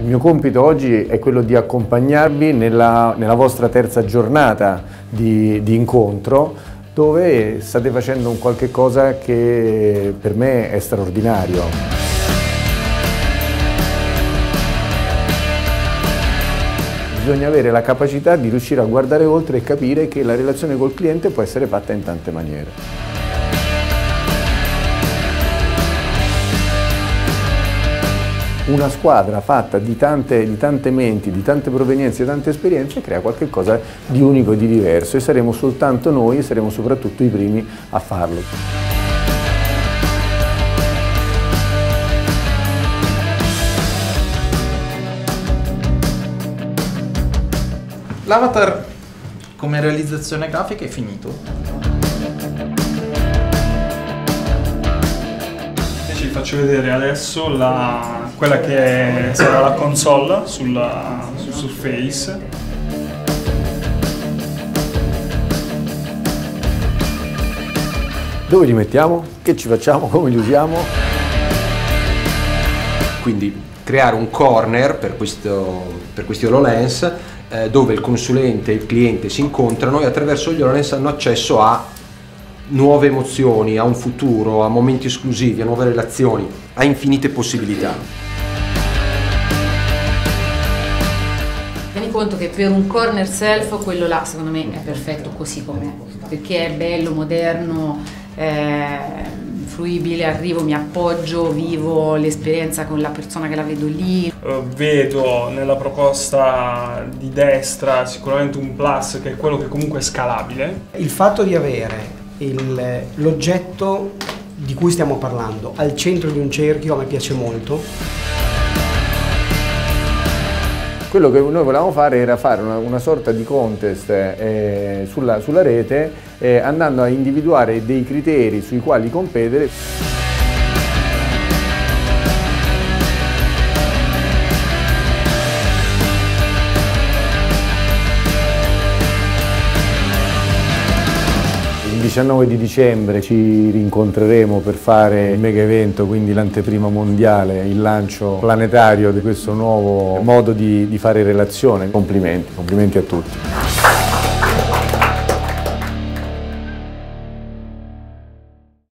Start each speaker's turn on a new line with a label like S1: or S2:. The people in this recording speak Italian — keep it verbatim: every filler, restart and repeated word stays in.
S1: mio compito oggi è quello di accompagnarvi nella, nella vostra terza giornata di, di incontro, dove state facendo un qualche cosa che per me è straordinario. Bisogna avere la capacità di riuscire a guardare oltre e capire che la relazione col cliente può essere fatta in tante maniere. Una squadra fatta di tante, di tante menti, di tante provenienze, di tante esperienze crea qualcosa di unico e di diverso, e saremo soltanto noi e saremo soprattutto i primi a farlo.
S2: L'avatar come realizzazione grafica è finito.
S3: Ci faccio vedere adesso la, quella che sarà la console sulla, sul Surface.
S1: Dove li mettiamo? Che ci facciamo? Come li usiamo?
S4: Quindi creare un corner per, questo, per questi HoloLens eh, dove il consulente e il cliente si incontrano e attraverso gli HoloLens hanno accesso a nuove emozioni, a un futuro, a momenti esclusivi, a nuove relazioni, a infinite possibilità.
S5: Tieni conto che per un corner self quello là secondo me è perfetto così com'è, perché è bello, moderno, eh, fruibile, arrivo, mi appoggio, vivo l'esperienza con la persona che la vedo lì.
S3: Uh, vedo nella proposta di destra sicuramente un plus, che è quello che comunque è scalabile.
S6: Il fatto di avere l'oggetto di cui stiamo parlando al centro di un cerchio a me piace molto.
S1: Quello che noi volevamo fare era fare una, una sorta di contest eh, sulla, sulla rete, eh, andando a individuare dei criteri sui quali competere. Il diciannove di dicembre ci rincontreremo per fare il mega evento, quindi l'anteprima mondiale, il lancio planetario di questo nuovo modo di, di fare relazione. Complimenti, complimenti a tutti.